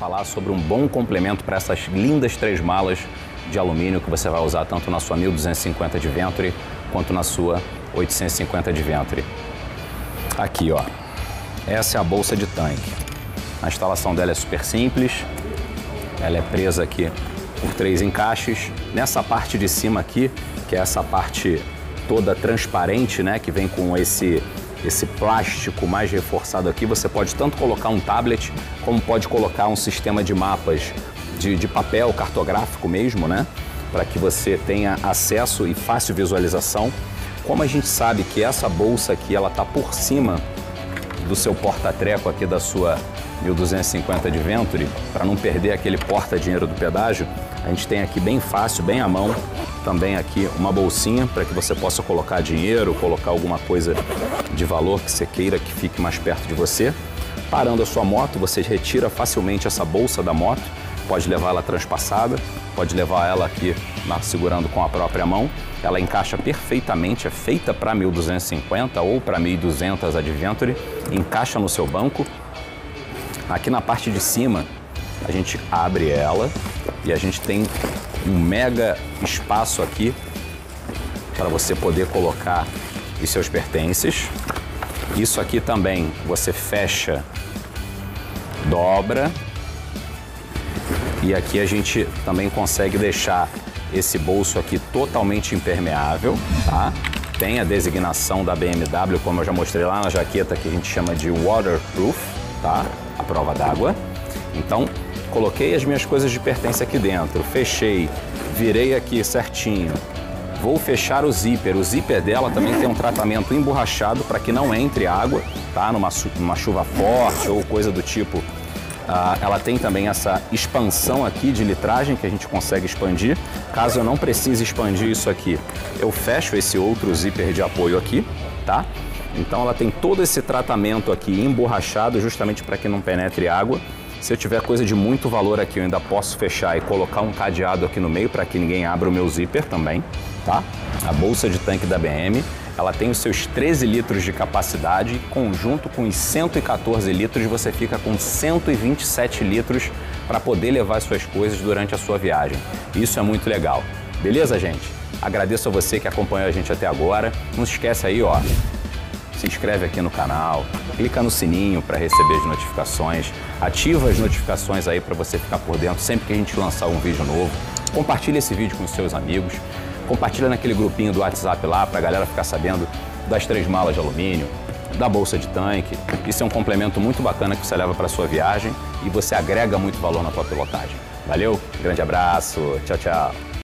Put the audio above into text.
falar sobre um bom complemento para essas lindas 3 malas de alumínio que você vai usar tanto na sua 1250 de Venturi quanto na sua 850 de Venturi. Aqui, ó, essa é a bolsa de tanque. A instalação dela é super simples, ela é presa aqui por 3 encaixes. Nessa parte de cima aqui, que é essa parte toda transparente, né, que vem com esse plástico mais reforçado aqui, você pode tanto colocar um tablet, como pode colocar um sistema de mapas de papel cartográfico mesmo, né, para que você tenha acesso e fácil visualização. Como a gente sabe que essa bolsa aqui, ela tá por cima do seu porta-treco aqui da sua 1250 de Venturi, para não perder aquele porta-dinheiro do pedágio, a gente tem aqui bem fácil, bem à mão, também aqui uma bolsinha para que você possa colocar dinheiro, colocar alguma coisa de valor que você queira que fique mais perto de você. Parando a sua moto, você retira facilmente essa bolsa da moto, pode levar ela transpassada, pode levar ela aqui segurando com a própria mão. Ela encaixa perfeitamente, é feita para 1250 ou para 1200 a de Venturi, encaixa no seu banco. Aqui na parte de cima, a gente abre ela e a gente tem um mega espaço aqui para você poder colocar os seus pertences. Isso aqui também você fecha, dobra, e aqui a gente também consegue deixar esse bolso aqui totalmente impermeável, tá? Tem a designação da BMW, como eu já mostrei lá na jaqueta, que a gente chama de waterproof, tá? A prova d'água. Então, coloquei as minhas coisas de pertence aqui dentro, fechei, virei aqui certinho. Vou fechar o zíper. O zíper dela também tem um tratamento emborrachado para que não entre água, tá? Numa chuva forte ou coisa do tipo. Ela tem também essa expansão aqui de litragem que a gente consegue expandir. Caso eu não precise expandir isso aqui, eu fecho esse outro zíper de apoio aqui, tá? Então ela tem todo esse tratamento aqui emborrachado justamente para que não penetre água. Se eu tiver coisa de muito valor aqui, eu ainda posso fechar e colocar um cadeado aqui no meio para que ninguém abra o meu zíper também, tá? A bolsa de tanque da BM, ela tem os seus 13 litros de capacidade, conjunto com os 114 litros, você fica com 127 litros para poder levar suas coisas durante a sua viagem. Isso é muito legal. Beleza, gente? Agradeço a você que acompanhou a gente até agora. Não se esquece aí, ó, se inscreve aqui no canal, clica no sininho para receber as notificações, ativa as notificações aí para você ficar por dentro sempre que a gente lançar um vídeo novo. Compartilha esse vídeo com os seus amigos, compartilha naquele grupinho do WhatsApp lá para a galera ficar sabendo das 3 malas de alumínio, da bolsa de tanque. Isso é um complemento muito bacana que você leva para sua viagem e você agrega muito valor na tua pilotagem. Valeu, grande abraço, tchau, tchau.